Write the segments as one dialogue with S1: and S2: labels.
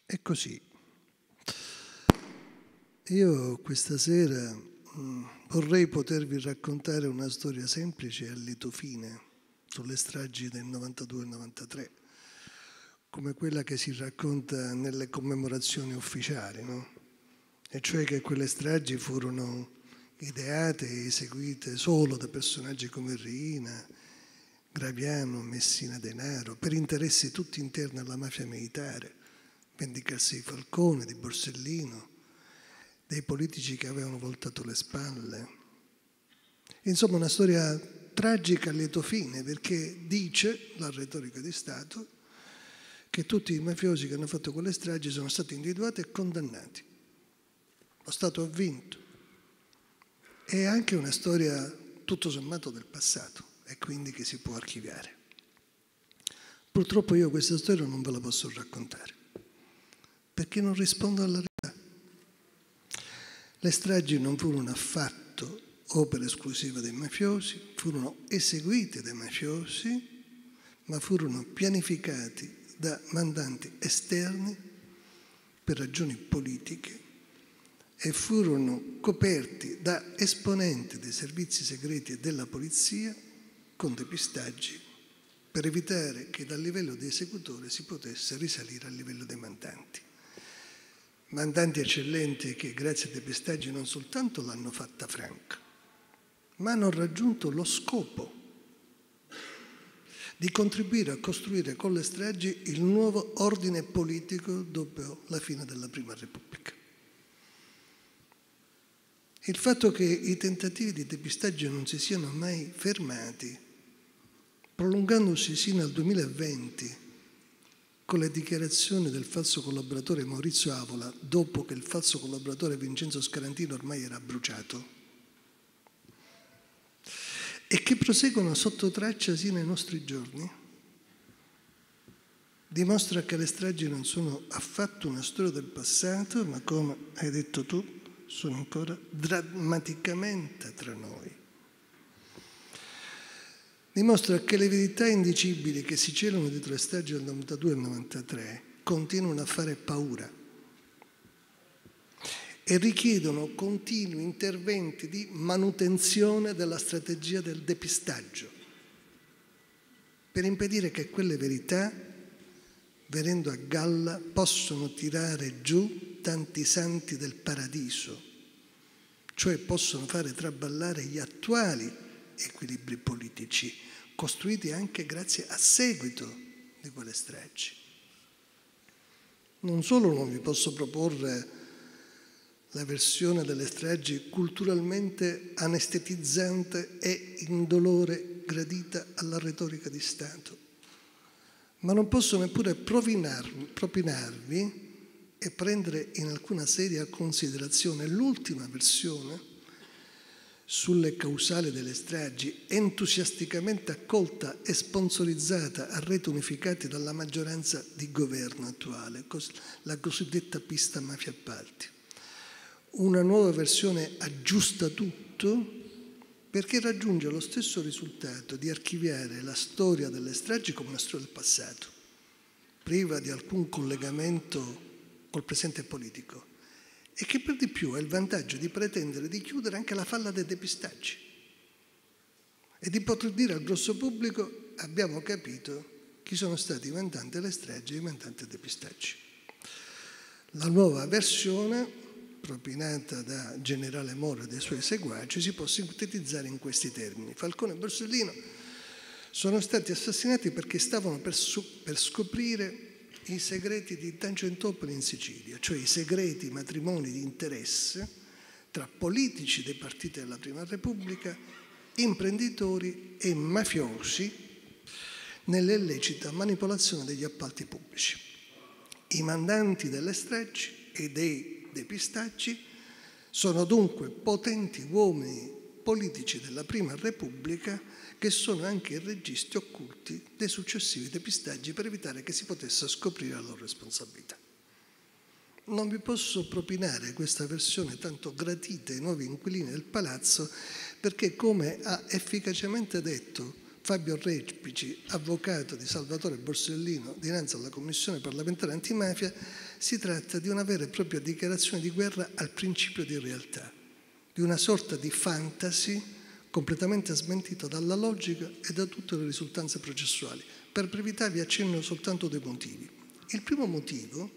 S1: È così. Io questa sera vorrei potervi raccontare una storia semplice e a lieto fine sulle stragi del 92 e 93, come quella che si racconta nelle commemorazioni ufficiali, no? E cioè che quelle stragi furono ideate e eseguite solo da personaggi come Riina, Graviano, Messina Denaro, per interessi tutti interni alla mafia militare, vendicarsi di Falcone, di Borsellino, dei politici che avevano voltato le spalle. Insomma, una storia tragica a lieto fine, perché dice la retorica di Stato che tutti i mafiosi che hanno fatto quelle stragi sono stati individuati e condannati. Lo Stato ha vinto. È anche una storia tutto sommato del passato e quindi che si può archiviare. Purtroppo io questa storia non ve la posso raccontare, perché non rispondo alla realtà. Le stragi non furono affatto opera esclusiva dei mafiosi, furono eseguite dai mafiosi, ma furono pianificati da mandanti esterni per ragioni politiche e furono coperti da esponenti dei servizi segreti e della polizia con depistaggi per evitare che dal livello di esecutore si potesse risalire al livello dei mandanti. Mandanti eccellenti che grazie ai depistaggi non soltanto l'hanno fatta franca, ma hanno raggiunto lo scopo di contribuire a costruire con le stragi il nuovo ordine politico dopo la fine della Prima Repubblica. Il fatto che i tentativi di depistaggio non si siano mai fermati, prolungandosi sino al 2020 con le dichiarazioni del falso collaboratore Maurizio Avola, dopo che il falso collaboratore Vincenzo Scarantino ormai era bruciato, e che proseguono sotto traccia sino ai nostri giorni, dimostra che le stragi non sono affatto una storia del passato, ma come hai detto tu, sono ancora drammaticamente tra noi. Dimostra che le verità indicibili che si celano dietro le stragi del 92 e del 93 continuano a fare paura e richiedono continui interventi di manutenzione della strategia del depistaggio per impedire che quelle verità, venendo a galla, possono tirare giù tanti santi del paradiso, cioè possono fare traballare gli attuali equilibri politici, costruiti anche grazie a seguito di quelle stragi. Non solo non vi posso proporre la versione delle stragi culturalmente anestetizzante e indolore gradita alla retorica di Stato, ma non posso neppure propinarvi e prendere in alcuna seria considerazione l'ultima versione sulle causali delle stragi, entusiasticamente accolta e sponsorizzata a reti unificate dalla maggioranza di governo attuale, la cosiddetta pista mafia appalti. Una nuova versione aggiusta tutto perché raggiunge lo stesso risultato di archiviare la storia delle stragi come una storia del passato, priva di alcun collegamento col presente politico, e che per di più ha il vantaggio di pretendere di chiudere anche la falla dei depistaggi e di poter dire al grosso pubblico: abbiamo capito chi sono stati i mandanti delle stragi e i mandanti dei depistaggi. La nuova versione, propinata da generale Moro e dai suoi seguaci, si può sintetizzare in questi termini: Falcone e Borsellino sono stati assassinati perché stavano per scoprire i segreti di Tangentopoli in Sicilia, cioè i segreti matrimoni di interesse tra politici dei partiti della Prima Repubblica, imprenditori e mafiosi nell'illecita manipolazione degli appalti pubblici. I mandanti delle stragi e dei depistaggi sono dunque potenti uomini politici della Prima Repubblica che sono anche i registi occulti dei successivi depistaggi per evitare che si potesse scoprire la loro responsabilità. Non vi posso propinare questa versione tanto gratita ai nuovi inquilini del palazzo perché, come ha efficacemente detto Fabio Repici, avvocato di Salvatore Borsellino dinanzi alla Commissione parlamentare antimafia, si tratta di una vera e propria dichiarazione di guerra al principio di realtà, di una sorta di fantasy completamente smentita dalla logica e da tutte le risultanze processuali. Per brevità vi accenno soltanto due motivi. Il primo motivo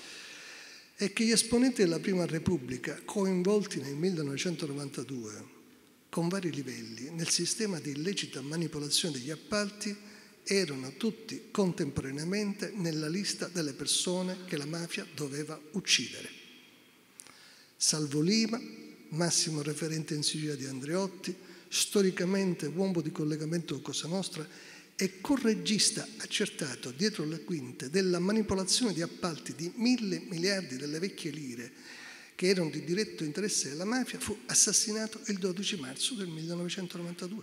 S1: è che gli esponenti della Prima Repubblica, coinvolti nel 1992 con vari livelli nel sistema di illecita manipolazione degli appalti, erano tutti contemporaneamente nella lista delle persone che la mafia doveva uccidere. Salvo Lima, massimo referente in Sicilia di Andreotti, storicamente uomo di collegamento con Cosa Nostra e correggista accertato dietro le quinte della manipolazione di appalti di 1.000 miliardi delle vecchie lire che erano di diretto interesse della mafia, fu assassinato il 12 marzo del 1992.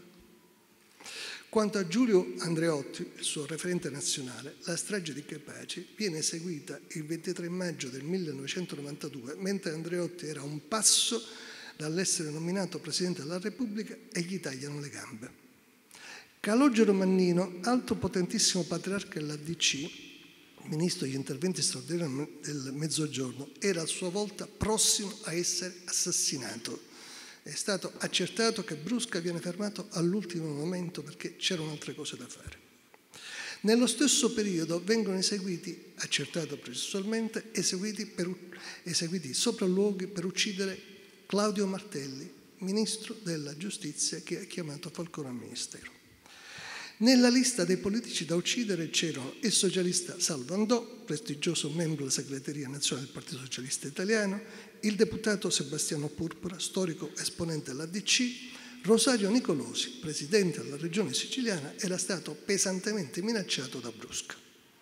S1: Quanto a Giulio Andreotti, il suo referente nazionale, la strage di Capaci viene eseguita il 23 maggio del 1992, mentre Andreotti era a un passo dall'essere nominato Presidente della Repubblica e gli tagliano le gambe. Calogero Mannino, altro potentissimo patriarca della DC, ministro degli interventi straordinari del Mezzogiorno, era a sua volta prossimo a essere assassinato. È stato accertato che Brusca viene fermato all'ultimo momento perché c'erano altre cose da fare. Nello stesso periodo vengono eseguiti, accertato processualmente, eseguiti sopralluoghi per uccidere Claudio Martelli, ministro della giustizia che ha chiamato Falcone al ministero. Nella lista dei politici da uccidere c'erano il socialista Salvo Andò, prestigioso membro della segreteria nazionale del Partito Socialista Italiano, il deputato Sebastiano Purpura, storico esponente della DC, Rosario Nicolosi, presidente della regione siciliana, era stato pesantemente minacciato da Brusca.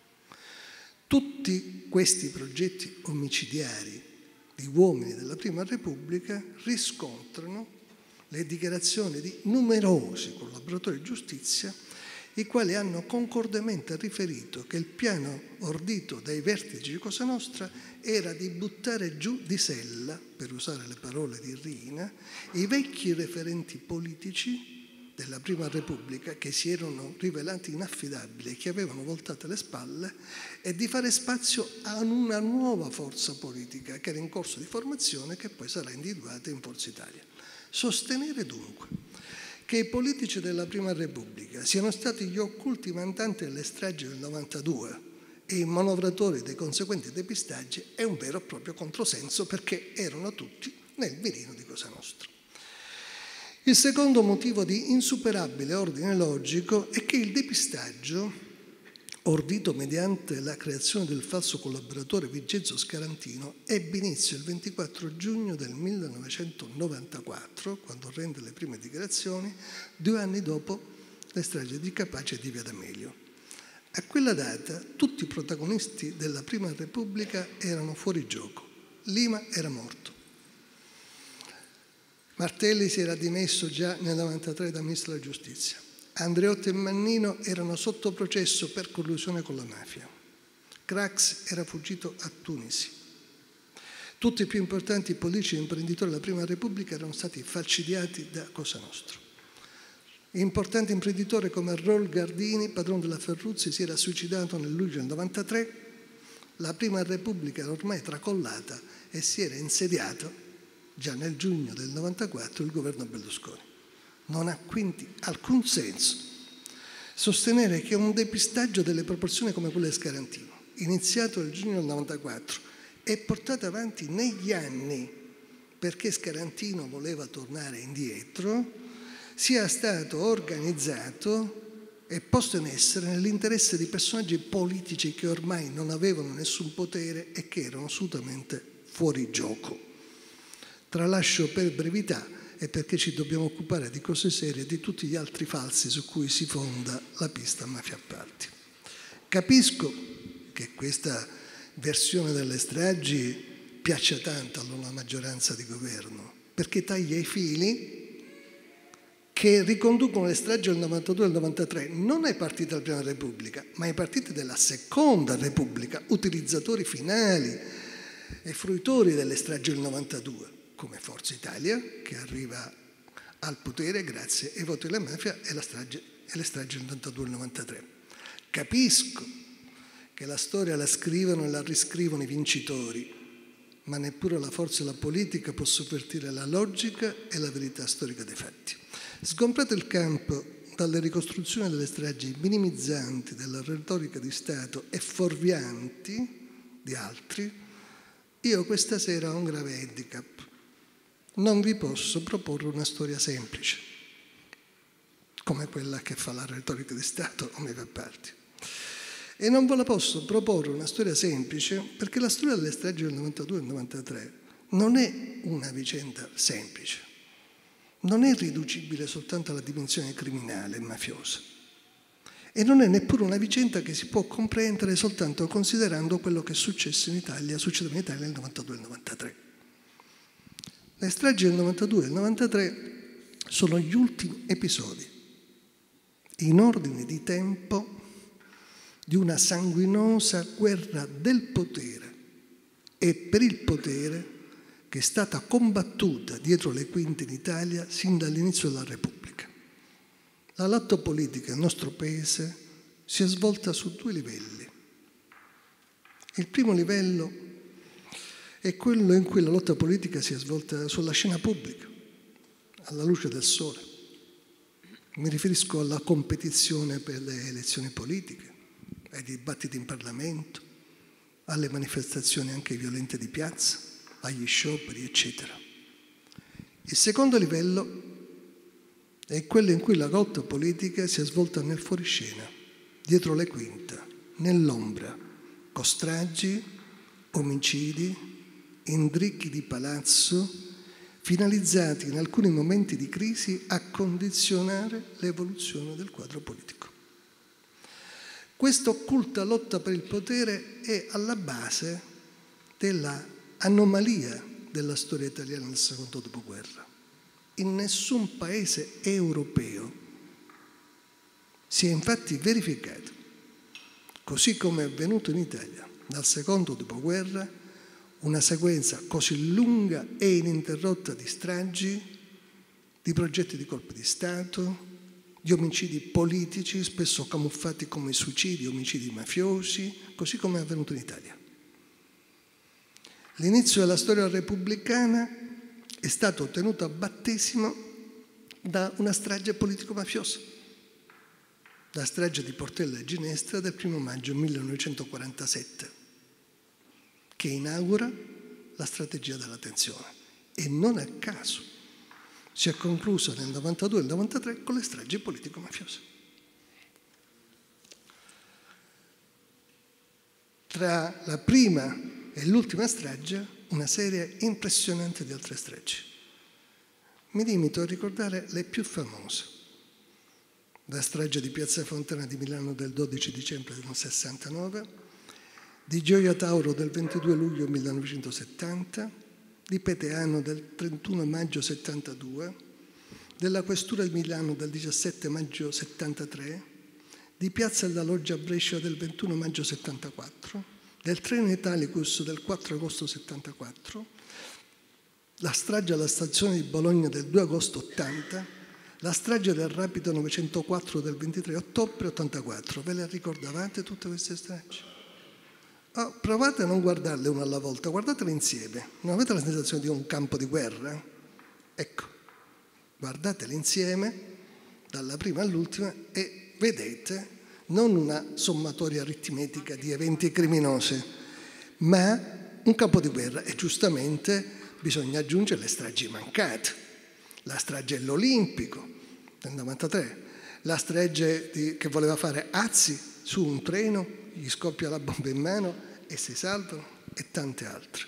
S1: Tutti questi progetti omicidiari di uomini della Prima Repubblica riscontrano le dichiarazioni di numerosi collaboratori di giustizia, i quali hanno concordemente riferito che il piano ordito dai vertici di Cosa Nostra era di buttare giù di sella, per usare le parole di Riina, i vecchi referenti politici della Prima Repubblica che si erano rivelati inaffidabili e che avevano voltato le spalle e di fare spazio a una nuova forza politica che era in corso di formazione, che poi sarà individuata in Forza Italia. Sostenere dunque che i politici della Prima Repubblica siano stati gli occulti mandanti delle stragi del 92 e i manovratori dei conseguenti depistaggi è un vero e proprio controsenso, perché erano tutti nel mirino di Cosa Nostra. Il secondo motivo di insuperabile ordine logico è che il depistaggio, ordito mediante la creazione del falso collaboratore Vincenzo Scarantino, ebbe inizio il 24 giugno del 1994, quando rende le prime dichiarazioni, 2 anni dopo le stragi di Capaci e di Via D'Amelio. A quella data tutti i protagonisti della Prima Repubblica erano fuori gioco. Lima era morto. Martelli si era dimesso già nel 1993 da ministro della giustizia. Andreotti e Mannino erano sotto processo per collusione con la mafia. Crax era fuggito a Tunisi. Tutti i più importanti politici e imprenditori della Prima Repubblica erano stati falcidiati da Cosa Nostra. Importanti imprenditori come Rol Gardini, padrone della Ferruzzi, si era suicidato nel luglio del 1993. La Prima Repubblica era ormai tracollata e si era insediato già nel giugno del 1994 il governo Berlusconi. Non ha quindi alcun senso sostenere che un depistaggio delle proporzioni come quelle di Scarantino, iniziato nel giugno del 1994 e portato avanti negli anni perché Scarantino voleva tornare indietro, sia stato organizzato e posto in essere nell'interesse di personaggi politici che ormai non avevano nessun potere e che erano assolutamente fuori gioco. Tralascio per brevità e perché ci dobbiamo occupare di cose serie e di tutti gli altri falsi su cui si fonda la pista mafia appalti. Capisco che questa versione delle stragi piaccia tanto alla maggioranza di governo, perché taglia i fili che riconducono le stragi del 92 e del 93 non ai partiti della Prima Repubblica, ma ai partiti della Seconda Repubblica, utilizzatori finali e fruitori delle stragi del 92. Come Forza Italia, che arriva al potere grazie ai voti della mafia, e la strage e le stragi del 92 e del 93. Capisco che la storia la scrivono e la riscrivono i vincitori, ma neppure la forza della politica può sovvertire la logica e la verità storica dei fatti. Sgombrato il campo dalle ricostruzioni delle stragi minimizzanti della retorica di Stato e fuorvianti di altri, io questa sera ho un grave handicap. Non vi posso proporre una storia semplice, come quella che fa la retorica di Stato o mi fa parte. E non ve la posso proporre una storia semplice perché la storia delle stragi del 92 e del 93 non è una vicenda semplice. Non è riducibile soltanto alla dimensione criminale e mafiosa. E non è neppure una vicenda che si può comprendere soltanto considerando quello che è successo in Italia, succedeva in Italia nel 92 e nel 93. Le stragi del 92 e del 93 sono gli ultimi episodi, in ordine di tempo, di una sanguinosa guerra del potere e per il potere che è stata combattuta dietro le quinte in Italia sin dall'inizio della Repubblica. La lotta politica nel nostro Paese si è svolta su due livelli. Il primo livello è quello in cui la lotta politica si è svolta sulla scena pubblica, alla luce del sole. Mi riferisco alla competizione per le elezioni politiche, ai dibattiti in Parlamento, alle manifestazioni anche violente di piazza, agli scioperi, eccetera. Il secondo livello è quello in cui la lotta politica si è svolta nel fuoriscena, dietro le quinte, nell'ombra, con stragi, omicidi, intrighi di palazzo, finalizzati in alcuni momenti di crisi a condizionare l'evoluzione del quadro politico. Questa occulta lotta per il potere è alla base della anomalia della storia italiana nel secondo dopoguerra. In nessun paese europeo si è infatti verificato, così come è avvenuto in Italia dal secondo dopoguerra, una sequenza così lunga e ininterrotta di stragi, di progetti di colpi di Stato, di omicidi politici, spesso camuffati come suicidi, omicidi mafiosi, così come è avvenuto in Italia. L'inizio della storia repubblicana è stato tenuto a battesimo da una strage politico-mafiosa, la strage di Portella e Ginestra del 1 maggio 1947, che inaugura la strategia della tensione. E non a caso si è conclusa nel 92 e nel 93 con le stragi politico-mafiose. Tra la prima e l'ultima strage, una serie impressionante di altre stragi. Mi limito a ricordare le più famose. La strage di Piazza Fontana di Milano del 12 dicembre del 69, di Gioia Tauro del 22 luglio 1970, di Peteano del 31 maggio 72, della Questura di Milano del 17 maggio 73, di Piazza della Loggia a Brescia del 21 maggio 74, del treno Italicus del 4 agosto 74, la strage alla stazione di Bologna del 2 agosto 80, la strage del Rapido 904 del 23 ottobre 84. Ve le ricordavate tutte queste stragi? Oh, provate a non guardarle una alla volta, guardatele insieme. Non avete la sensazione di un campo di guerra? Ecco, guardatele insieme, dalla prima all'ultima, e vedete non una sommatoria aritmetica di eventi criminosi, ma un campo di guerra. E giustamente bisogna aggiungere le stragi mancate. La strage dell'Olimpico del 93, la strage che voleva fare Azzi su un treno, gli scoppia la bomba in mano e si salvano, e tante altre.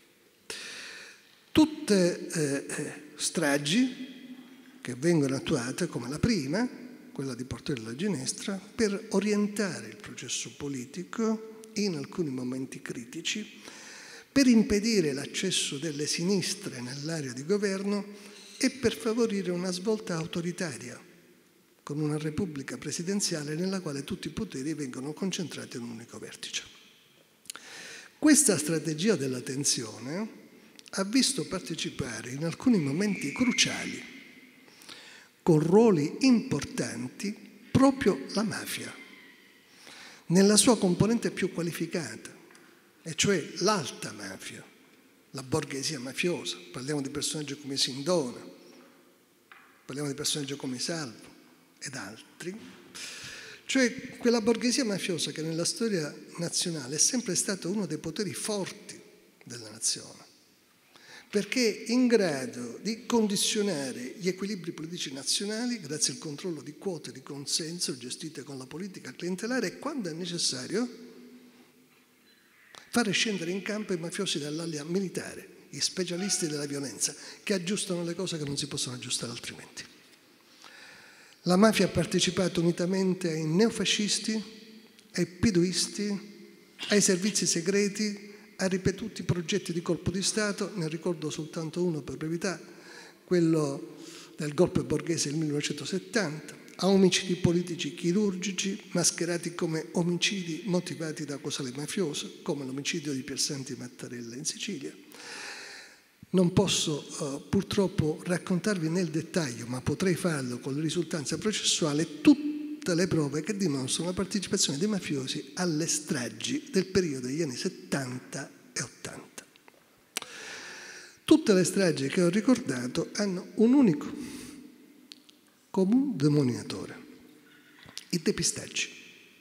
S1: Tutte stragi che vengono attuate come la prima, quella di Portella e Ginestra, per orientare il processo politico in alcuni momenti critici, per impedire l'accesso delle sinistre nell'area di governo e per favorire una svolta autoritaria, con una repubblica presidenziale nella quale tutti i poteri vengono concentrati in un unico vertice. Questa strategia della tensione ha visto partecipare in alcuni momenti cruciali, con ruoli importanti, proprio la mafia, nella sua componente più qualificata, e cioè l'alta mafia, la borghesia mafiosa. Parliamo di personaggi come Sindona, parliamo di personaggi come Salvo ed altri, cioè quella borghesia mafiosa che nella storia nazionale è sempre stata uno dei poteri forti della nazione, perché è in grado di condizionare gli equilibri politici nazionali grazie al controllo di quote di consenso gestite con la politica clientelare e, quando è necessario, fare scendere in campo i mafiosi dall'area militare, gli specialisti della violenza, che aggiustano le cose che non si possono aggiustare altrimenti. La mafia ha partecipato unitamente ai neofascisti, ai piduisti, ai servizi segreti, a ripetuti progetti di colpo di Stato. Ne ricordo soltanto uno per brevità, quello del golpe borghese del 1970, a omicidi politici chirurgici mascherati come omicidi motivati da causale mafioso, come l'omicidio di Piersanti Mattarella in Sicilia. Non posso purtroppo raccontarvi nel dettaglio, ma potrei farlo con le risultanze processuali, tutte le prove che dimostrano la partecipazione dei mafiosi alle stragi del periodo degli anni 70 e 80. Tutte le stragi che ho ricordato hanno un unico comune denominatore: i depistaggi.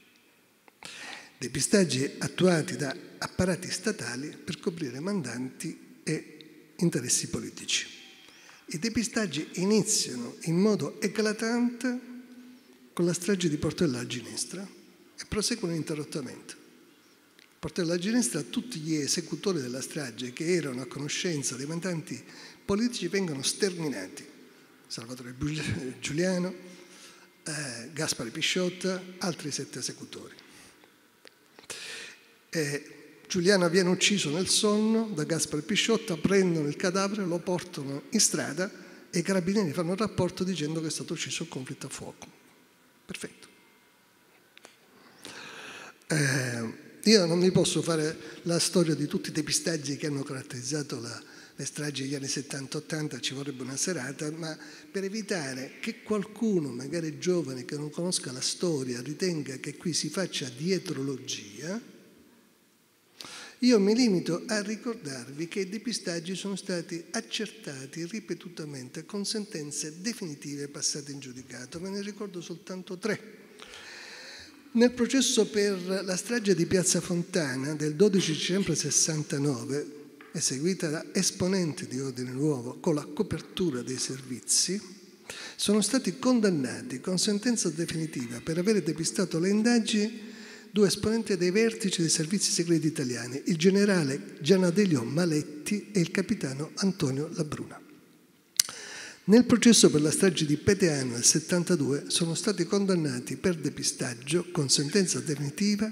S1: Depistaggi attuati da apparati statali per coprire mandanti e interessi politici. I depistaggi iniziano in modo eclatante con la strage di Portella alla Ginestra e proseguono ininterrottamente. Portella alla Ginestra, tutti gli esecutori della strage che erano a conoscenza dei mandanti politici vengono sterminati. Salvatore Giuliano, Gaspare Pisciotta, altri 7 esecutori. Giuliano viene ucciso nel sonno da Gaspare Pisciotta, prendono il cadavere, lo portano in strada e i carabinieri fanno un rapporto dicendo che è stato ucciso in conflitto a fuoco. Perfetto. Io non vi posso fare la storia di tutti i depistaggi che hanno caratterizzato le stragi degli anni 70-80, ci vorrebbe una serata, ma per evitare che qualcuno, magari giovane, che non conosca la storia, ritenga che qui si faccia dietrologia, io mi limito a ricordarvi che i depistaggi sono stati accertati ripetutamente con sentenze definitive passate in giudicato. Ve ne ricordo soltanto 3. Nel processo per la strage di Piazza Fontana del 12 dicembre 69, eseguita da esponenti di Ordine Nuovo con la copertura dei servizi, sono stati condannati con sentenza definitiva per aver depistato le indagini 2 esponenti dei vertici dei servizi segreti italiani, il generale Gianadelio Maletti e il capitano Antonio Labruna. Nel processo per la strage di Peteano del 72 sono stati condannati per depistaggio con sentenza definitiva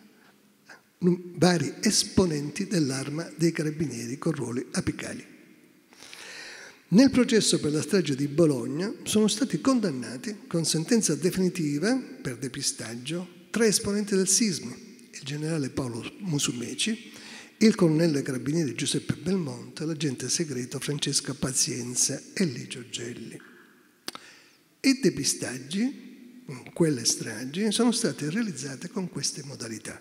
S1: vari esponenti dell'Arma dei Carabinieri con ruoli apicali. Nel processo per la strage di Bologna sono stati condannati con sentenza definitiva per depistaggio 3 esponenti del SISMI, il generale Paolo Musumeci, il colonnello dei Carabinieri Giuseppe Belmonte, l'agente segreto Francesca Pazienza e Licio Gelli. I depistaggi, quelle stragi, sono state realizzate con queste modalità.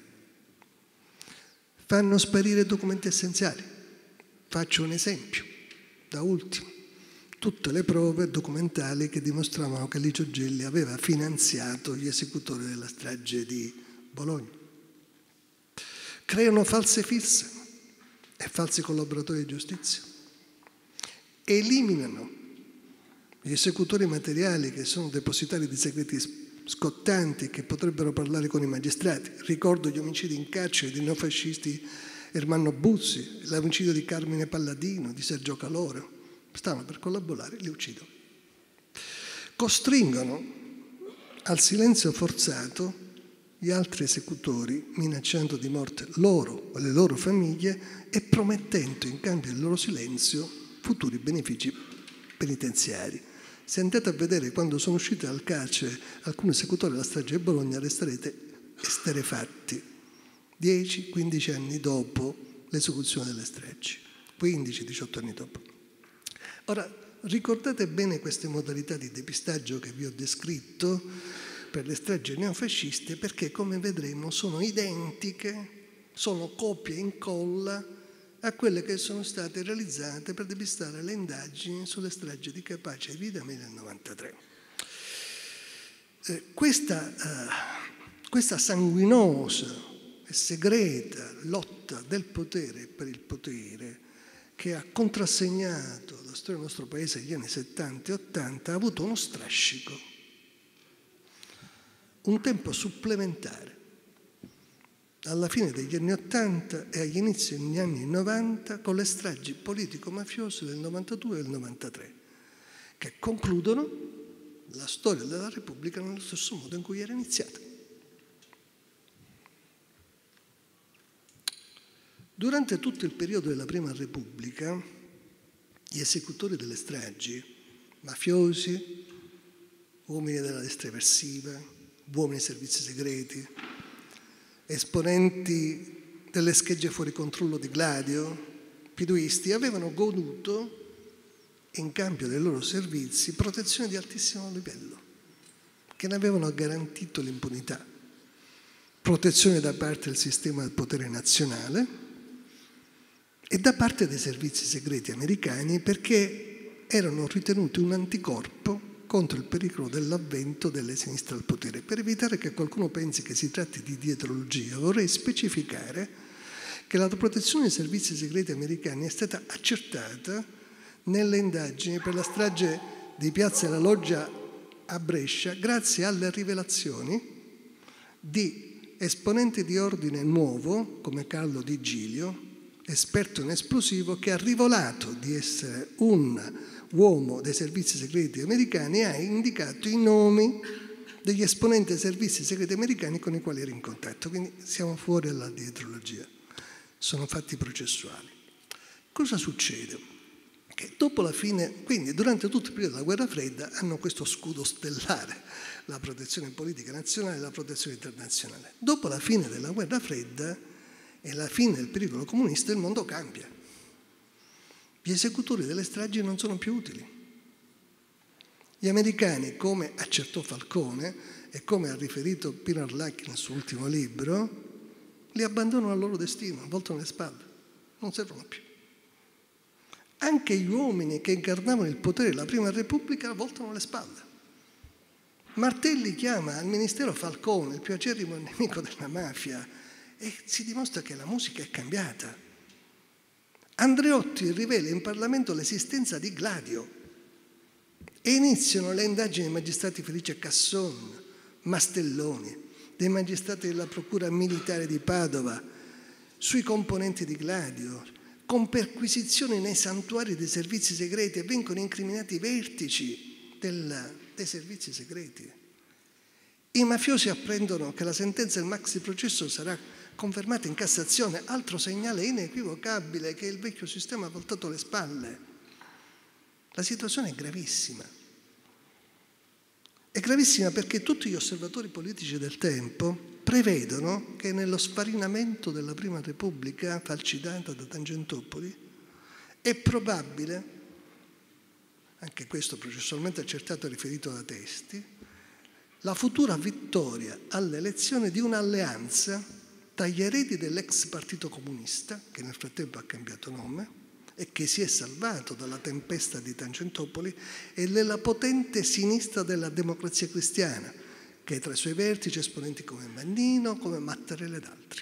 S1: Fanno sparire documenti essenziali. Faccio un esempio, da ultimo. Tutte le prove documentali che dimostravano che Licio Gelli aveva finanziato gli esecutori della strage di Bologna. Creano false fisse e falsi collaboratori di giustizia. Eliminano gli esecutori materiali che sono depositari di segreti scottanti che potrebbero parlare con i magistrati. Ricordo gli omicidi in carcere di neofascisti Ermanno Buzzi, l'omicidio di Carmine Palladino, di Sergio Caloro. Stavano per collaborare, li uccidono. Costringono al silenzio forzato gli altri esecutori, minacciando di morte loro o le loro famiglie e promettendo in cambio del loro silenzio futuri benefici penitenziari. Se andate a vedere quando sono usciti dal carcere alcuni esecutori della strage di Bologna, resterete esterefatti 10-15 anni dopo l'esecuzione delle stragi, 15-18 anni dopo. Ora, ricordate bene queste modalità di depistaggio che vi ho descritto, per le stragi neofasciste perché, come vedremo, sono identiche, sono copia e incolla a quelle che sono state realizzate per depistare le indagini sulle stragi di Capaci e Vidame nel 1993. Questa sanguinosa e segreta lotta del potere per il potere che ha contrassegnato la storia del nostro paese negli anni 70 e 80 ha avuto uno strascico, un tempo supplementare alla fine degli anni 80 e agli inizi degli anni 90 con le stragi politico-mafiose del 92 e del 93, che concludono la storia della Repubblica nello stesso modo in cui era iniziata. Durante tutto il periodo della Prima Repubblica, gli esecutori delle stragi, mafiosi, uomini della destra eversiva, uomini dei servizi segreti, esponenti delle schegge fuori controllo di Gladio, piduisti, avevano goduto, in cambio dei loro servizi, protezione di altissimo livello, che ne avevano garantito l'impunità. Protezione da parte del sistema del potere nazionale e da parte dei servizi segreti americani, perché erano ritenuti un anticorpo contro il pericolo dell'avvento delle sinistre al potere. Per evitare che qualcuno pensi che si tratti di dietrologia, vorrei specificare che la protezione dei servizi segreti americani è stata accertata nelle indagini per la strage di Piazza della Loggia a Brescia grazie alle rivelazioni di esponenti di ordine nuovo come Carlo Di Giglio, esperto in esplosivo, che ha rivelato di essere un uomo dei servizi segreti americani e ha indicato i nomi degli esponenti dei servizi segreti americani con i quali era in contatto. Quindi siamo fuori dalla dietrologia, sono fatti processuali. Cosa succede? Che dopo la fine, quindi durante tutto il periodo della guerra fredda, hanno questo scudo stellare, la protezione politica nazionale e la protezione internazionale. Dopo la fine della guerra fredda e la fine del pericolo comunista, il mondo cambia. Gli esecutori delle stragi non sono più utili. Gli americani, come accertò Falcone e come ha riferito Pino Arlacchi nel suo ultimo libro, li abbandonano al loro destino, voltano le spalle, non servono più. Anche gli uomini che incarnavano il potere della Prima Repubblica voltano le spalle. Martelli chiama al ministero Falcone, il più acerrimo nemico della mafia, e si dimostra che la musica è cambiata. Andreotti rivela in Parlamento l'esistenza di Gladio e iniziano le indagini dei magistrati Felice Casson, Mastelloni, dei magistrati della Procura Militare di Padova sui componenti di Gladio, con perquisizioni nei santuari dei servizi segreti, e vengono incriminati i vertici dei servizi segreti. I mafiosi apprendono che la sentenza del maxi processo sarà confermata in Cassazione, altro segnale inequivocabile che il vecchio sistema ha voltato le spalle. La situazione è gravissima. È gravissima perché tutti gli osservatori politici del tempo prevedono che nello sfarinamento della Prima Repubblica, falcidata da Tangentopoli, è probabile, anche questo processualmente accertato e riferito da testi, la futura vittoria alle elezioni di un'alleanza tra gli eredi dell'ex Partito Comunista, che nel frattempo ha cambiato nome e che si è salvato dalla tempesta di Tangentopoli, e della potente sinistra della Democrazia Cristiana, che tra i suoi vertici esponenti come Mannino, come Mattarella ed altri.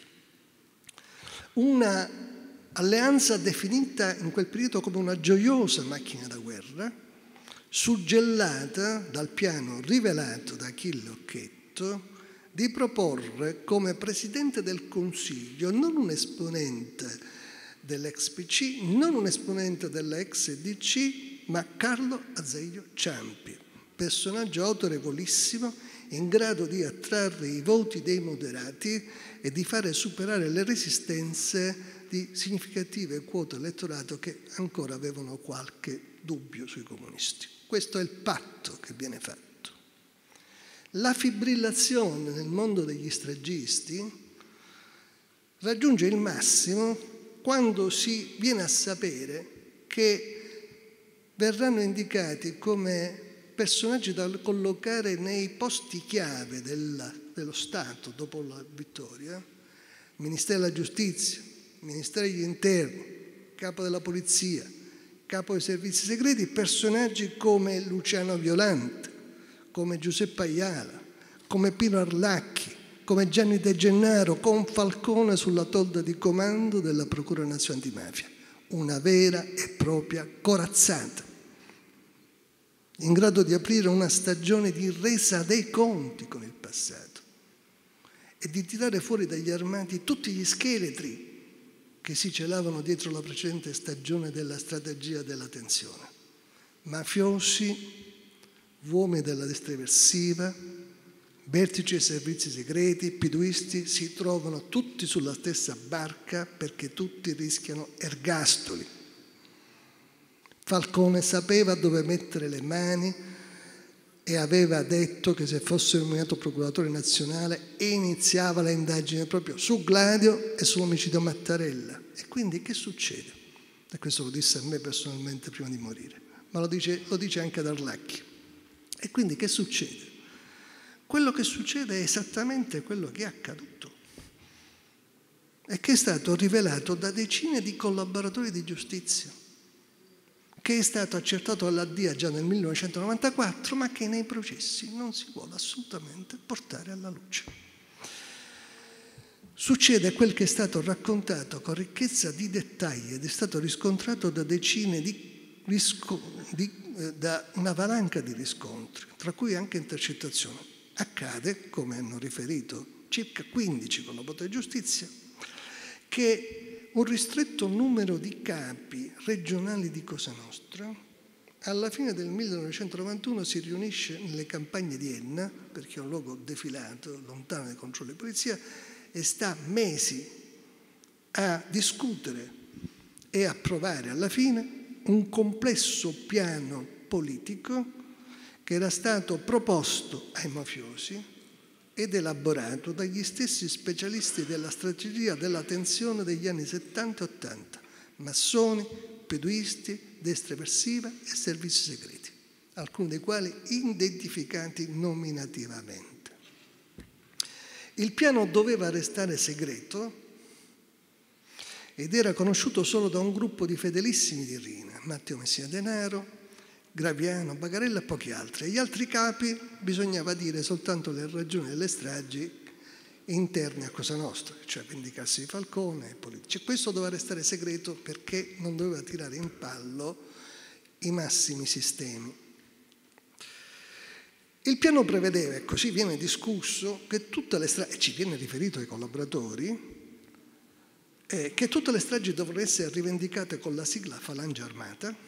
S1: Una alleanza definita in quel periodo come una gioiosa macchina da guerra, suggellata dal piano rivelato da Achille Occhetto di proporre come Presidente del Consiglio non un esponente dell'ex PC, non un esponente della ex DC, ma Carlo Azeglio Ciampi, personaggio autorevolissimo in grado di attrarre i voti dei moderati e di fare superare le resistenze di significative quote elettorato che ancora avevano qualche dubbio sui comunisti. Questo è il patto che viene fatto. La fibrillazione nel mondo degli stragisti raggiunge il massimo quando si viene a sapere che verranno indicati come personaggi da collocare nei posti chiave dello Stato dopo la vittoria, Ministero della Giustizia, Ministero degli Interni, Capo della Polizia, Capo dei Servizi Segreti, personaggi come Luciano Violante, come Giuseppe Aiala, come Pino Arlacchi, come Gianni De Gennaro, con Falcone sulla tolda di comando della Procura Nazionale Antimafia. Una vera e propria corazzata, in grado di aprire una stagione di resa dei conti con il passato e di tirare fuori dagli armadi tutti gli scheletri che si celavano dietro la precedente stagione della strategia della tensione. Mafiosi, uomini della destra eversiva, vertici dei servizi segreti, piduisti si trovano tutti sulla stessa barca perché tutti rischiano ergastoli. Falcone sapeva dove mettere le mani e aveva detto che se fosse nominato procuratore nazionale iniziava le indagini proprio su Gladio e sull'omicidio Mattarella. E quindi che succede? E questo lo disse a me personalmente prima di morire, ma lo dice anche ad Arlacchi. E quindi che succede? Quello che succede è esattamente quello che è accaduto e che è stato rivelato da decine di collaboratori di giustizia, che è stato accertato dalla DIA già nel 1994, ma che nei processi non si vuole assolutamente portare alla luce. Succede quel che è stato raccontato con ricchezza di dettagli ed è stato riscontrato da decine da una valanga di riscontri, tra cui anche intercettazioni. Accade, come hanno riferito circa 15 collaboratori di giustizia, che un ristretto numero di capi regionali di Cosa Nostra alla fine del 1991 si riunisce nelle campagne di Enna, perché è un luogo defilato, lontano dai controlli di polizia, e sta mesi a discutere e approvare alla fine un complesso piano politico che era stato proposto ai mafiosi ed elaborato dagli stessi specialisti della strategia della tensione degli anni 70 e 80, massoni, peduisti, destra eversiva e servizi segreti, alcuni dei quali identificati nominativamente. Il piano doveva restare segreto ed era conosciuto solo da un gruppo di fedelissimi di Riina, Matteo Messina Denaro, Graviano, Bagarella e pochi altri. Agli altri capi bisognava dire soltanto le ragioni delle stragi interne a Cosa Nostra, cioè vendicarsi di Falcone e politici. Questo doveva restare segreto perché non doveva tirare in pallo i massimi sistemi. Il piano prevedeva, e così viene discusso, che tutte le stragi, e ci viene riferito ai collaboratori, che tutte le stragi dovevano essere rivendicate con la sigla Falange Armata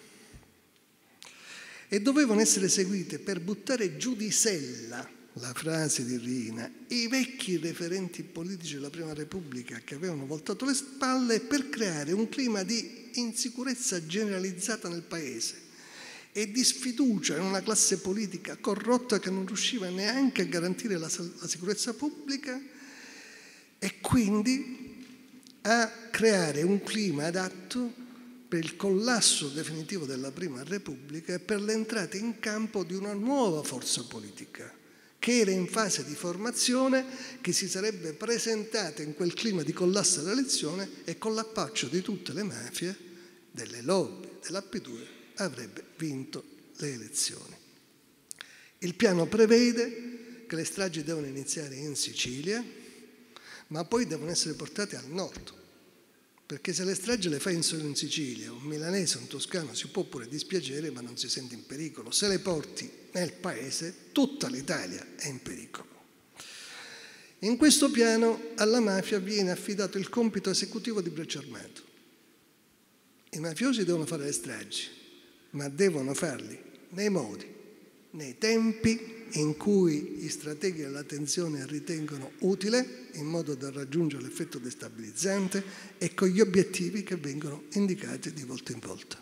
S1: e dovevano essere eseguite per buttare giù di sella, la frase di Riina, i vecchi referenti politici della Prima Repubblica che avevano voltato le spalle per creare un clima di insicurezza generalizzata nel Paese e di sfiducia in una classe politica corrotta che non riusciva neanche a garantire la sicurezza pubblica e quindi a creare un clima adatto per il collasso definitivo della Prima Repubblica e per l'entrata in campo di una nuova forza politica che era in fase di formazione, che si sarebbe presentata in quel clima di collasso dell'elezione e con l'appoggio di tutte le mafie, delle lobby, della P2, avrebbe vinto le elezioni. Il piano prevede che le stragi devono iniziare in Sicilia, ma poi devono essere portate al nord, perché se le stragi le fai solo in Sicilia, un milanese, un toscano si può pure dispiacere ma non si sente in pericolo. Se le porti nel paese, tutta l'Italia è in pericolo. In questo piano alla mafia viene affidato il compito esecutivo di braccio armato. I mafiosi devono fare le stragi, ma devono farli nei modi, nei tempi in cui gli strateghi della tensione ritengono utile, in modo da raggiungere l'effetto destabilizzante e con gli obiettivi che vengono indicati di volta in volta.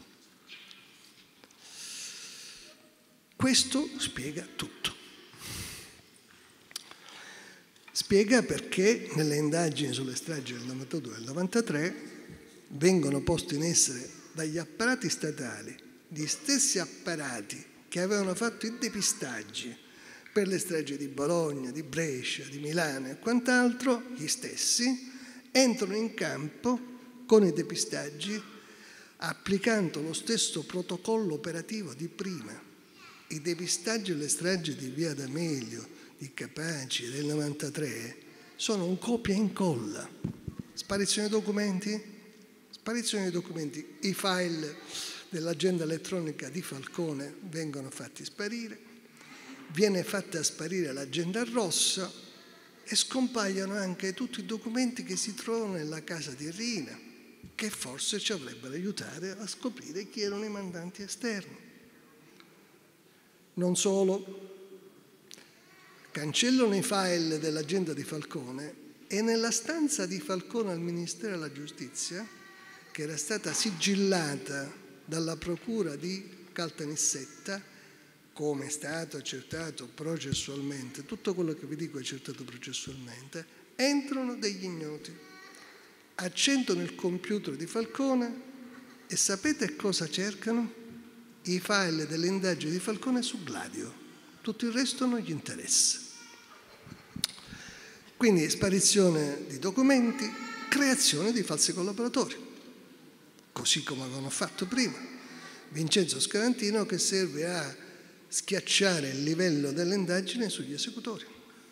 S1: Questo spiega tutto. Spiega perché nelle indagini sulle stragi del 92 e del 93 vengono posti in essere dagli apparati statali gli stessi apparati che avevano fatto i depistaggi per le stragi di Bologna, di Brescia, di Milano e quant'altro, gli stessi, entrano in campo con i depistaggi applicando lo stesso protocollo operativo di prima. I depistaggi e le stragi di Via D'Amelio, di Capaci del 93 sono un copia e incolla. Sparizione dei documenti? Sparizione dei documenti. I file dell'agenda elettronica di Falcone vengono fatti sparire, viene fatta sparire l'agenda rossa e scompaiono anche tutti i documenti che si trovano nella casa di Rina, che forse ci avrebbero aiutato a scoprire chi erano i mandanti esterni. Non solo, cancellano i file dell'agenda di Falcone e nella stanza di Falcone al Ministero della Giustizia, che era stata sigillata dalla procura di Caltanissetta, come è stato accertato processualmente, tutto quello che vi dico è accertato processualmente, entrano degli ignoti, accendono il computer di Falcone e sapete cosa cercano? I file delle indagini di Falcone su Gladio. Tutto il resto non gli interessa. Quindi sparizione di documenti, creazione di falsi collaboratori, così come avevano fatto prima. Vincenzo Scarantino che serve a schiacciare il livello delle indagini sugli esecutori.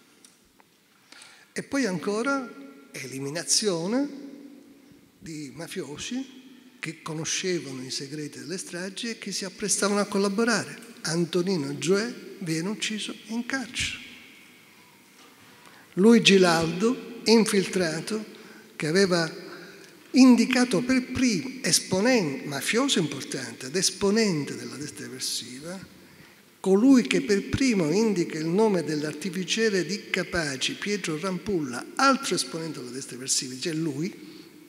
S1: E poi ancora eliminazione di mafiosi che conoscevano i segreti delle stragi e che si apprestavano a collaborare. Antonino Gioè viene ucciso in carcere. Luigi Laldo, infiltrato, che aveva indicato per primo esponente, mafioso importante, ed esponente della destra eversiva, colui che per primo indica il nome dell'artificiere di Capaci, Pietro Rampulla, altro esponente della destra eversiva, cioè lui,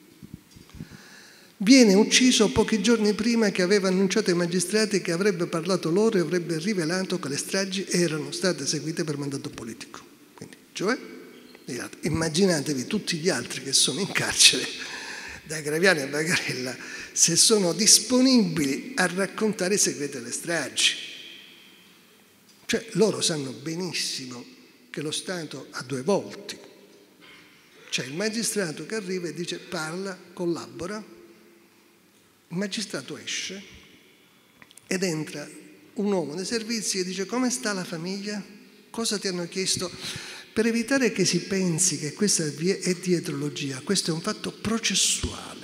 S1: viene ucciso pochi giorni prima che aveva annunciato ai magistrati che avrebbe parlato loro e avrebbe rivelato che le stragi erano state eseguite per mandato politico. Quindi, cioè, immaginatevi tutti gli altri che sono in carcere, da Graviano a Bagarella, se sono disponibili a raccontare i segreti delle stragi. Cioè, loro sanno benissimo che lo Stato ha due volti. C'è il magistrato che arriva e dice parla, collabora. Il magistrato esce ed entra un uomo dei servizi e dice come sta la famiglia? Cosa ti hanno chiesto? Per evitare che si pensi che questa è dietrologia, questo è un fatto processuale.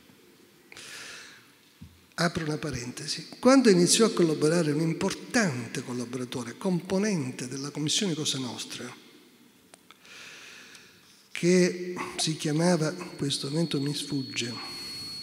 S1: Apro una parentesi. Quando iniziò a collaborare un importante collaboratore, componente della Commissione Cosa Nostra, che si chiamava, in questo momento mi sfugge,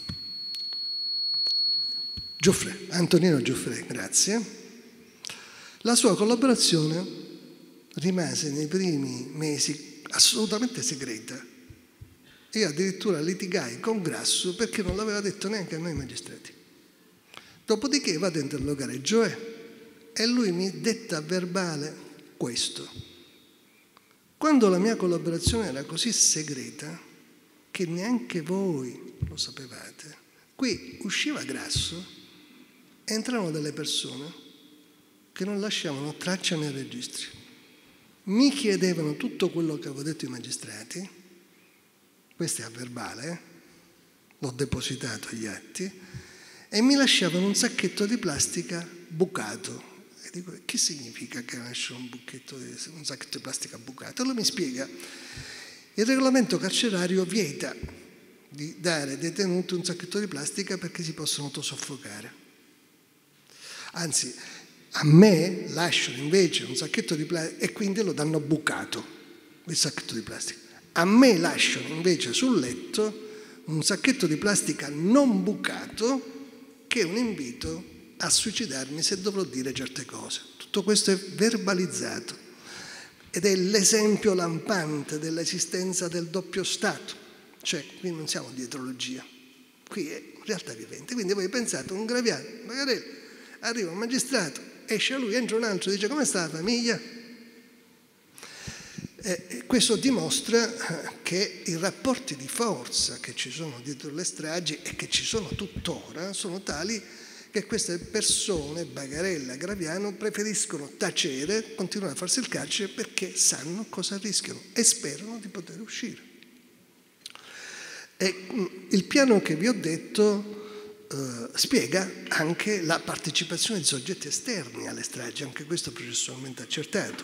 S1: Antonino Giuffre, grazie. La sua collaborazione rimase nei primi mesi assolutamente segreta. Io addirittura litigai con Grasso perché non l'aveva detto neanche a noi magistrati. Dopodiché vado a interrogare Gioè e lui mi detta a verbale questo. Quando la mia collaborazione era così segreta che neanche voi lo sapevate, qui usciva Grasso, entravano delle persone che non lasciavano traccia nei registri. Mi chiedevano tutto quello che avevo detto ai magistrati, questo è a verbale, l'ho depositato agli atti, e mi lasciavano un sacchetto di plastica bucato. E dico, che significa che lasciano un sacchetto di plastica bucato? Allora mi spiega, il regolamento carcerario vieta di dare ai detenuti un sacchetto di plastica perché si possono autosoffocare. Anzi, a me lasciano invece un sacchetto di plastica e quindi lo danno bucato, il sacchetto di plastica. A me lasciano invece sul letto un sacchetto di plastica non bucato che è un invito a suicidarmi se dovrò dire certe cose. Tutto questo è verbalizzato ed è l'esempio lampante dell'esistenza del doppio Stato. Cioè, qui non siamo dietrologia, qui è realtà vivente. Quindi voi pensate, un Graviano, magari arriva un magistrato, esce lui, entra un altro, dice come sta la famiglia? Questo dimostra che i rapporti di forza che ci sono dietro le stragi e che ci sono tuttora sono tali che queste persone, Bagarella, Graviano, preferiscono tacere, continuare a farsi il carcere perché sanno cosa rischiano e sperano di poter uscire. E il piano che vi ho detto spiega anche la partecipazione di soggetti esterni alle stragi, anche questo processualmente accertato.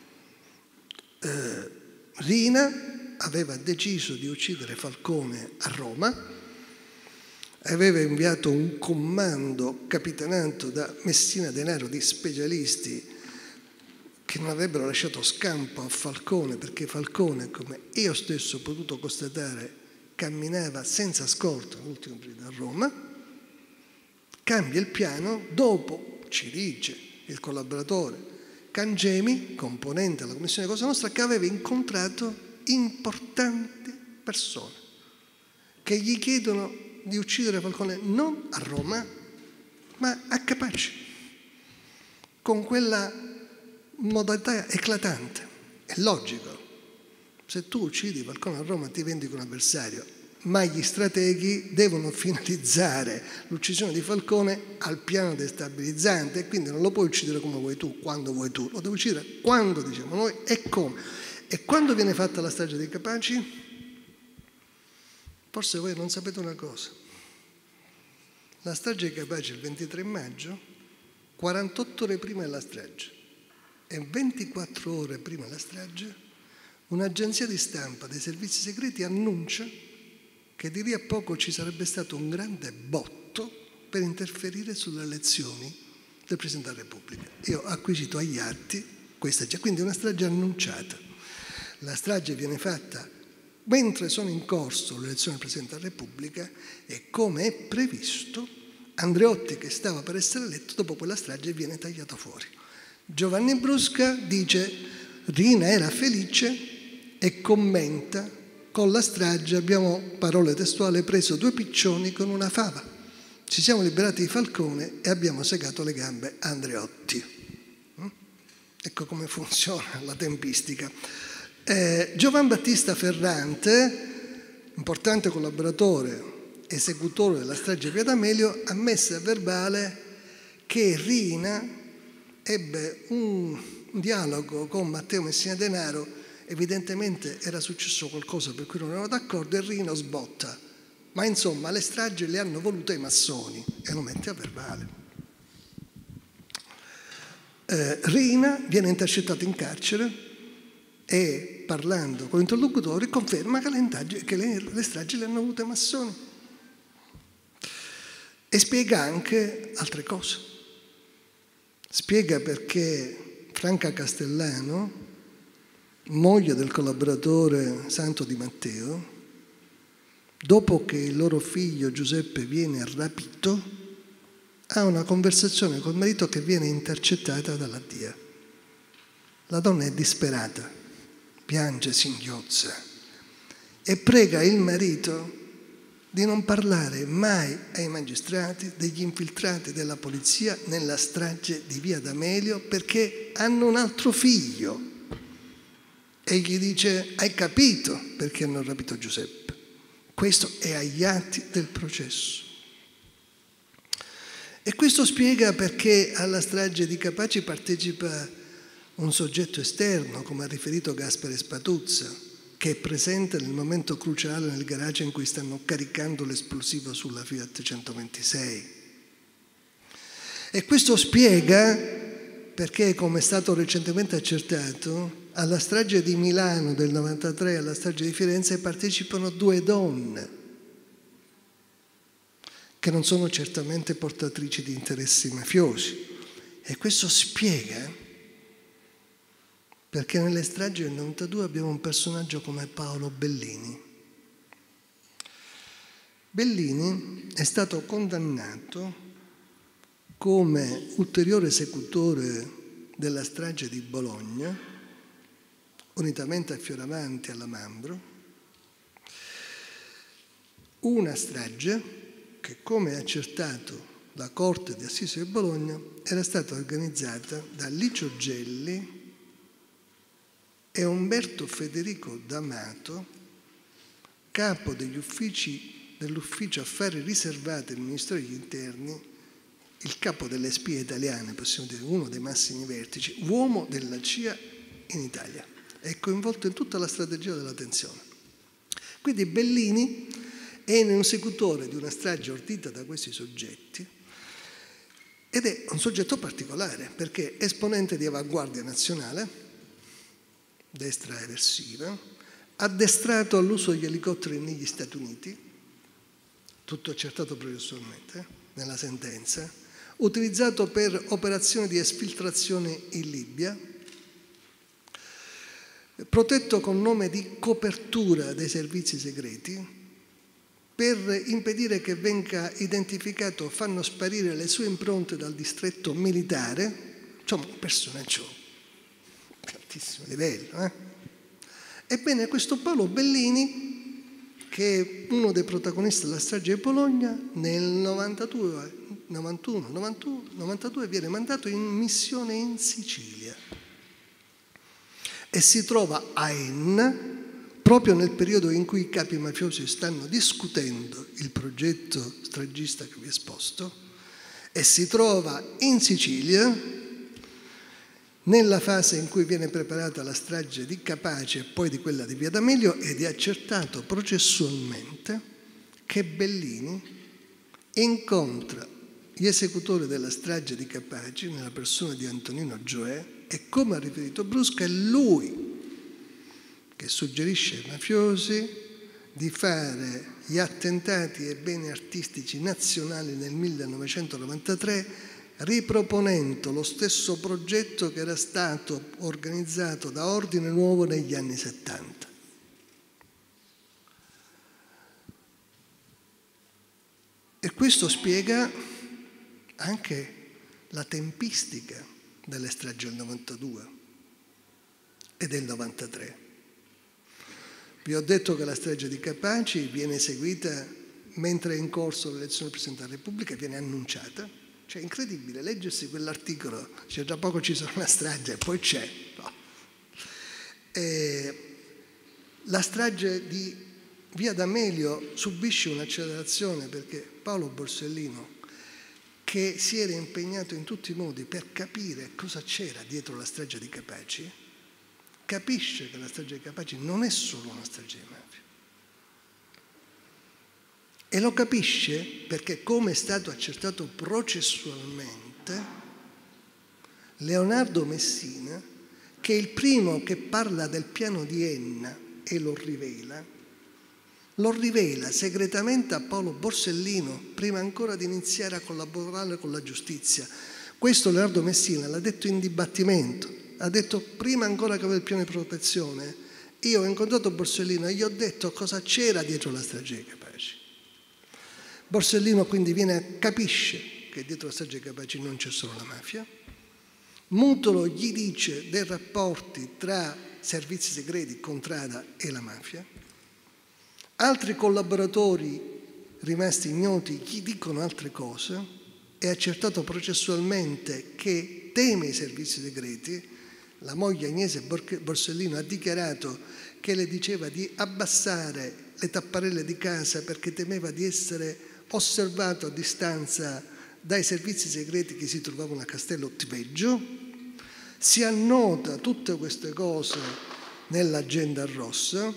S1: Riina aveva deciso di uccidere Falcone a Roma, aveva inviato un comando capitanato da Messina Denaro di specialisti che non avrebbero lasciato scampo a Falcone, perché Falcone, come io stesso ho potuto constatare, camminava senza scorta nell'ultimo periodo a Roma. Cambia il piano, dopo ci dice il collaboratore Cangemi, componente della Commissione Cosa Nostra, che aveva incontrato importanti persone che gli chiedono di uccidere Falcone non a Roma, ma a Capaci, con quella modalità eclatante. È logico, se tu uccidi Falcone a Roma ti vendichi un avversario, ma gli strateghi devono finalizzare l'uccisione di Falcone al piano destabilizzante, e quindi non lo puoi uccidere come vuoi tu, quando vuoi tu, lo devi uccidere quando diciamo noi e come. E quando viene fatta la strage dei Capaci? Forse voi non sapete una cosa. La strage dei Capaci il 23 maggio, 48 ore prima della strage e 24 ore prima della strage, un'agenzia di stampa dei servizi segreti annuncia che di lì a poco ci sarebbe stato un grande botto per interferire sulle elezioni del Presidente della Repubblica. Io ho acquisito agli atti questa già, quindi è una strage annunciata. La strage viene fatta mentre sono in corso le elezioni del Presidente della Repubblica e, come è previsto, Andreotti, che stava per essere eletto, dopo quella strage viene tagliato fuori. Giovanni Brusca dice: Riina era felice e commenta: con la strage abbiamo, parole testuali, preso 2 piccioni con una fava. Ci siamo liberati di Falcone e abbiamo segato le gambe a Andreotti. Ecco come funziona la tempistica. Giovan Battista Ferrante, importante collaboratore, esecutore della strage di Via D'Amelio, ha messo a verbale che Riina ebbe un dialogo con Matteo Messina Denaro. Evidentemente era successo qualcosa per cui non erano d'accordo e Riina sbotta. Ma insomma le stragi le hanno volute i massoni e lo mette a verbale. Riina viene intercettato in carcere e, parlando con interlocutori, conferma che le stragi le hanno volute i massoni. E spiega anche altre cose. Spiega perché Franca Castellano, moglie del collaboratore Santo Di Matteo, dopo che il loro figlio Giuseppe viene rapito, ha una conversazione col marito che viene intercettata dalla DIA. La donna è disperata, piange, singhiozza e prega il marito di non parlare mai ai magistrati degli infiltrati della polizia nella strage di Via D'Amelio perché hanno un altro figlio. E gli dice: hai capito perché hanno rapito Giuseppe? Questo è agli atti del processo. E questo spiega perché alla strage di Capaci partecipa un soggetto esterno, come ha riferito Gaspare Spatuzza, che è presente nel momento cruciale nel garage in cui stanno caricando l'esplosivo sulla Fiat 126. E questo spiega perché, come è stato recentemente accertato, alla strage di Milano del 93 e alla strage di Firenze partecipano 2 donne che non sono certamente portatrici di interessi mafiosi. E questo spiega perché nelle stragi del 92 abbiamo un personaggio come Paolo Bellini. Bellini è stato condannato come ulteriore esecutore della strage di Bologna, unitamente a Fioravanti e alla Mambro, una strage che, come ha accertato la Corte di Assise di Bologna, era stata organizzata da Licio Gelli e Umberto Federico D'Amato, capo degli uffici dell'Ufficio Affari Riservati del Ministero degli Interni, il capo delle spie italiane, possiamo dire uno dei massimi vertici, uomo della CIA in Italia. È coinvolto in tutta la strategia della tensione. Quindi Bellini è un esecutore di una strage ordita da questi soggetti ed è un soggetto particolare perché è esponente di avanguardia nazionale, destra eversiva, addestrato all'uso degli elicotteri negli Stati Uniti, tutto accertato processualmente nella sentenza, utilizzato per operazioni di esfiltrazione in Libia, protetto con nome di copertura dei servizi segreti per impedire che venga identificato, fanno sparire le sue impronte dal distretto militare, insomma un personaggio di altissimo livello. Ebbene, questo Paolo Bellini, che è uno dei protagonisti della strage di Bologna, nel 92 viene mandato in missione in Sicilia e si trova a Enna proprio nel periodo in cui i capi mafiosi stanno discutendo il progetto stragista che vi ho esposto, e si trova in Sicilia nella fase in cui viene preparata la strage di Capaci e poi di quella di Via D'Amelio, ed è accertato processualmente che Bellini incontra gli esecutori della strage di Capaci nella persona di Antonino Gioè e, come ha riferito Brusca, è lui che suggerisce ai mafiosi di fare gli attentati ai beni artistici nazionali nel 1993, riproponendo lo stesso progetto che era stato organizzato da Ordine Nuovo negli anni 70. E questo spiega anche la tempistica delle stragi del 92 e del 93. Vi ho detto che la strage di Capaci viene eseguita mentre è in corso l'elezione del Presidente della Repubblica, viene annunciata. Cioè, è incredibile leggersi quell'articolo, cioè tra poco ci sarà una strage e poi c'è. No. La strage di Via D'Amelio subisce un'accelerazione perché Paolo Borsellino, che si era impegnato in tutti i modi per capire cosa c'era dietro la strage di Capaci, capisce che la strage di Capaci non è solo una strage di mafia. E lo capisce perché, come è stato accertato processualmente, Leonardo Messina, che è il primo che parla del piano di Enna e lo rivela segretamente a Paolo Borsellino, prima ancora di iniziare a collaborare con la giustizia. Questo Leonardo Messina l'ha detto in dibattimento. Ha detto, prima ancora che aveva il piano di protezione, io ho incontrato Borsellino e gli ho detto cosa c'era dietro la strage di Capaci. Borsellino quindi capisce che dietro la strage di Capaci non c'è solo la mafia. Mutolo gli dice dei rapporti tra servizi segreti, Contrada e la mafia. Altri collaboratori rimasti ignoti gli dicono altre cose. È accertato processualmente che teme i servizi segreti. La moglie Agnese Borsellino ha dichiarato che le diceva di abbassare le tapparelle di casa perché temeva di essere osservato a distanza dai servizi segreti che si trovavano a Castello Tiveggio. Si annota tutte queste cose nell'agenda rossa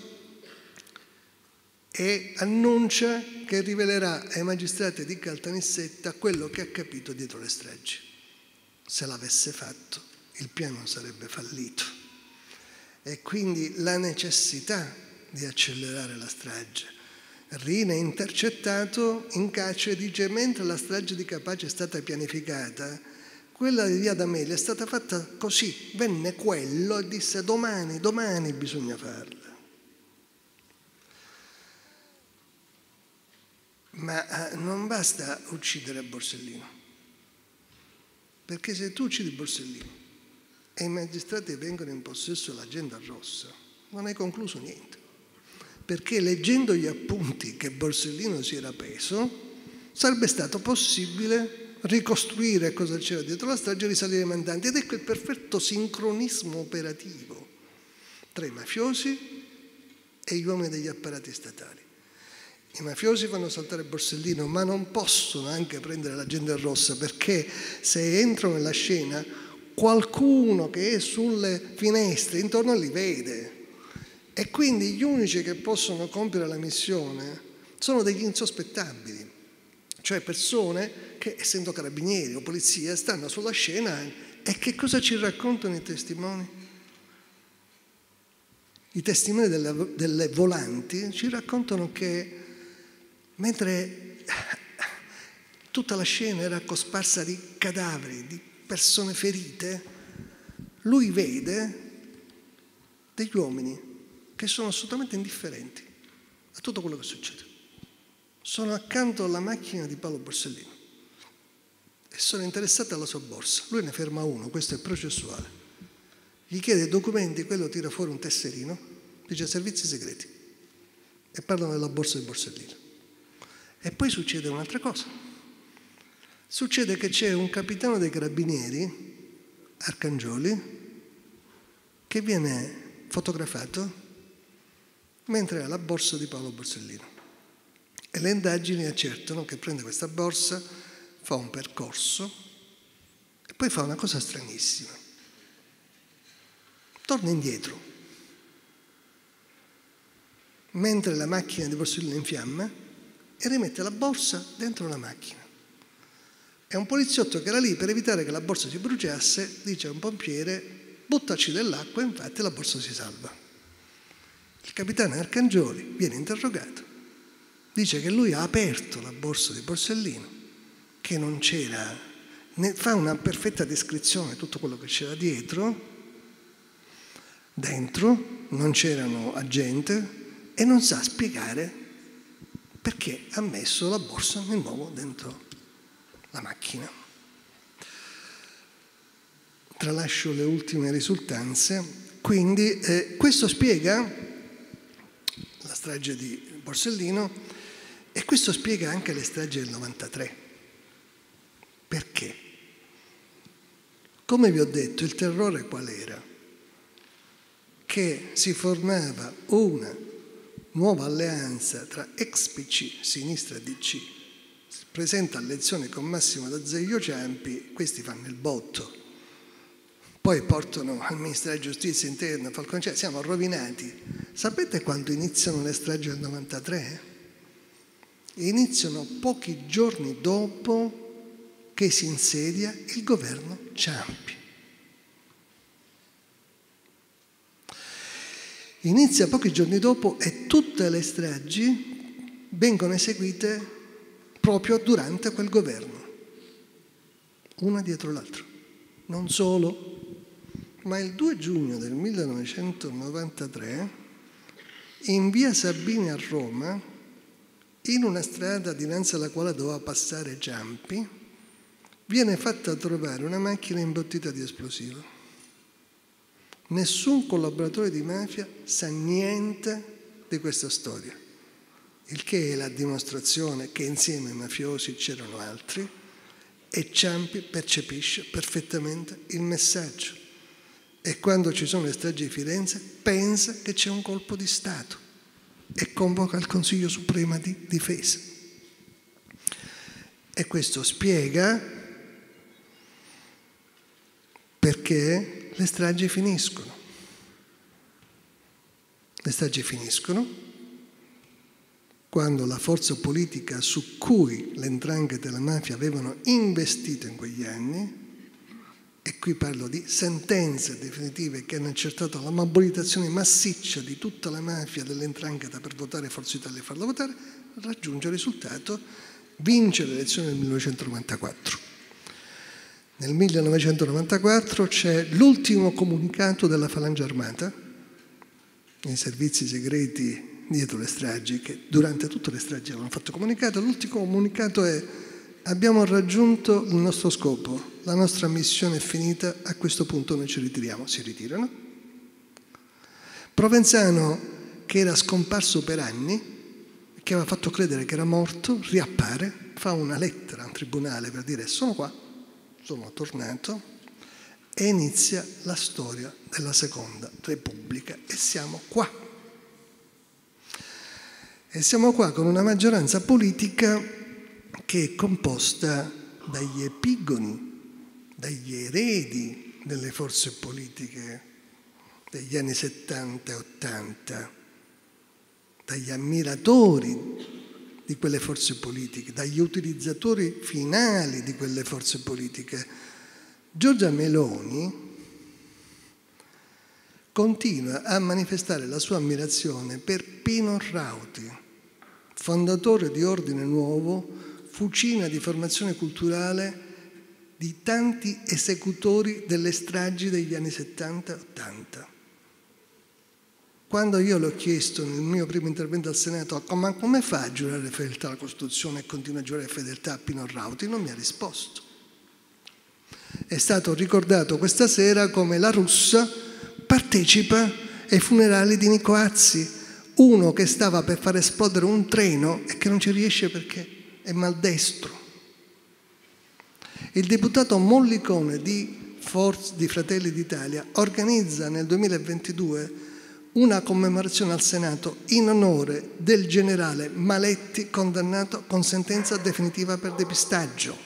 S1: e annuncia che rivelerà ai magistrati di Caltanissetta quello che ha capito dietro le stragi. Se l'avesse fatto, il piano sarebbe fallito. E quindi la necessità di accelerare la strage. Rina, intercettato in carcere, dice: mentre la strage di Capaci è stata pianificata, quella di Via D'Amelio è stata fatta così. Venne quello e disse: domani bisogna farla. Ma non basta uccidere Borsellino, perché se tu uccidi Borsellino e i magistrati vengono in possesso dell'agenda rossa, non hai concluso niente, perché leggendo gli appunti che Borsellino si era preso sarebbe stato possibile ricostruire cosa c'era dietro la strage e risalire ai mandanti. Ed ecco il perfetto sincronismo operativo tra i mafiosi e gli uomini degli apparati statali. I mafiosi fanno saltare Borsellino, ma non possono anche prendere l'agenda rossa, perché se entrano nella scena qualcuno che è sulle finestre intorno li vede. E quindi gli unici che possono compiere la missione sono degli insospettabili, cioè persone che, essendo carabinieri o polizia, stanno sulla scena. E che cosa ci raccontano i testimoni? I testimoni delle volanti ci raccontano che mentre tutta la scena era cosparsa di cadaveri, di persone ferite, lui vede degli uomini che sono assolutamente indifferenti a tutto quello che succede. Sono accanto alla macchina di Paolo Borsellino e sono interessati alla sua borsa. Lui ne ferma uno, questo è processuale. Gli chiede i documenti, quello tira fuori un tesserino, dice servizi segreti, e parlano della borsa di Borsellino. E poi succede un'altra cosa. Succede che c'è un capitano dei carabinieri, Arcangioli, che viene fotografato mentre ha la borsa di Paolo Borsellino. E le indagini accertano che prende questa borsa, fa un percorso e poi fa una cosa stranissima. Torna indietro. Mentre la macchina di Borsellino è in fiamme, e rimette la borsa dentro la macchina. E un poliziotto che era lì per evitare che la borsa si bruciasse dice a un pompiere: buttaci dell'acqua, e infatti la borsa si salva. Il capitano Arcangioli viene interrogato, dice che lui ha aperto la borsa di Borsellino, che non c'era, fa una perfetta descrizione di tutto quello che c'era dietro, dentro non c'erano agenti, e non sa spiegare perché ha messo la borsa di nuovo dentro la macchina. Tralascio le ultime risultanze. Quindi questo spiega la strage di Borsellino e questo spiega anche le stragi del 93. Perché? Come vi ho detto, il terrore qual era? Che si formava una nuova alleanza tra ex PC, sinistra DC, si presenta all'elezione con Massimo D'Azeglio Ciampi, questi fanno il botto, poi portano al Ministero della Giustizia interna, Falcone, cioè siamo rovinati. Sapete quando iniziano le stragi del 93? Iniziano pochi giorni dopo che si insedia il governo Ciampi. Inizia pochi giorni dopo e tutte le stragi vengono eseguite proprio durante quel governo, una dietro l'altra. Non solo, ma il 2 giugno del 1993, in via Sabini a Roma, in una strada dinanzi alla quale doveva passare Ciampi, viene fatta trovare una macchina imbottita di esplosivo. Nessun collaboratore di mafia sa niente di questa storia, il che è la dimostrazione che insieme ai mafiosi c'erano altri e Ciampi percepisce perfettamente il messaggio. E quando ci sono le stragi di Firenze pensa che c'è un colpo di Stato e convoca il Consiglio Supremo di Difesa. E questo spiega perché le stragi finiscono. Le stragi finiscono quando la forza politica su cui le 'ndrangheta e la mafia avevano investito in quegli anni, e qui parlo di sentenze definitive che hanno accertato la mobilitazione massiccia di tutta la mafia delle 'ndrangheta per votare Forza Italia e farla votare, raggiunge il risultato, vince le elezioni del 1994. Nel 1994 c'è l'ultimo comunicato della Falange Armata, i servizi segreti dietro le stragi, che durante tutte le stragi avevano fatto comunicato. L'ultimo comunicato è: abbiamo raggiunto il nostro scopo, la nostra missione è finita, a questo punto noi ci ritiriamo. Si ritirano. Provenzano, che era scomparso per anni, che aveva fatto credere che era morto, riappare, fa una lettera a un tribunale per dire: sono qua, sono tornato, e inizia la storia della Seconda Repubblica e siamo qua. E siamo qua con una maggioranza politica che è composta dagli epigoni, dagli eredi delle forze politiche degli anni 70 e 80, dagli ammiratori di quelle forze politiche, dagli utilizzatori finali di quelle forze politiche. Giorgia Meloni continua a manifestare la sua ammirazione per Pino Rauti, fondatore di Ordine Nuovo, fucina di formazione culturale di tanti esecutori delle stragi degli anni 70 e 80. Quando io le ho chiesto nel mio primo intervento al Senato ma come fa a giurare fedeltà alla Costituzione e continua a giurare fedeltà a Pino Rauti, non mi ha risposto. È stato ricordato questa sera come la Russa partecipa ai funerali di Nico Azzi, uno che stava per far esplodere un treno e che non ci riesce perché è maldestro. Il deputato Mollicone di Fratelli d'Italia organizza nel 2022 una commemorazione al Senato in onore del generale Maletti, condannato con sentenza definitiva per depistaggio.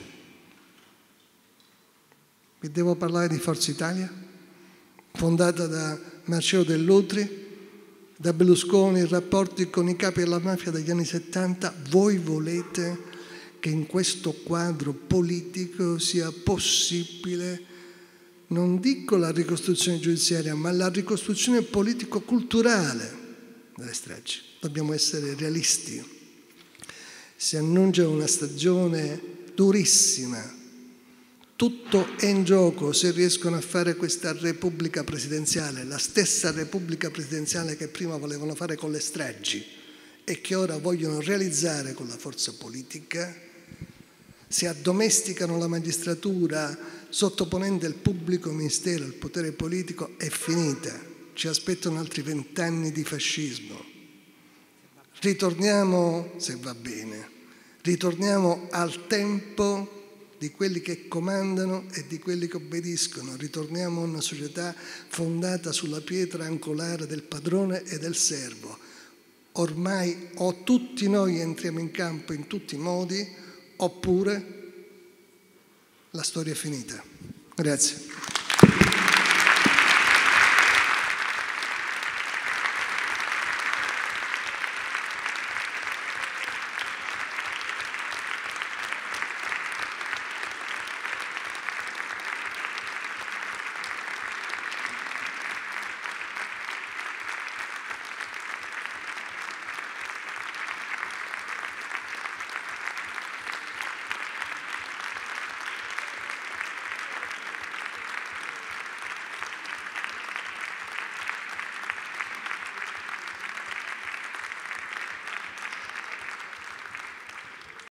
S1: Vi devo parlare di Forza Italia, fondata da Marcello Dell'Utri, da Berlusconi, in rapporti con i capi della mafia degli anni 70. Voi volete che in questo quadro politico sia possibile, non dico la ricostruzione giudiziaria, ma la ricostruzione politico-culturale delle stragi? Dobbiamo essere realisti. Si annuncia una stagione durissima. Tutto è in gioco se riescono a fare questa Repubblica presidenziale, la stessa Repubblica presidenziale che prima volevano fare con le stragi e che ora vogliono realizzare con la forza politica. Se addomesticano la magistratura sottoponendo il pubblico ministero al potere politico, è finita. Ci aspettano altri 20 anni di fascismo. Ritorniamo, se va bene, ritorniamo al tempo di quelli che comandano e di quelli che obbediscono. Ritorniamo a una società fondata sulla pietra angolare del padrone e del servo. Ormai o tutti noi entriamo in campo in tutti i modi, oppure la storia è finita. Grazie.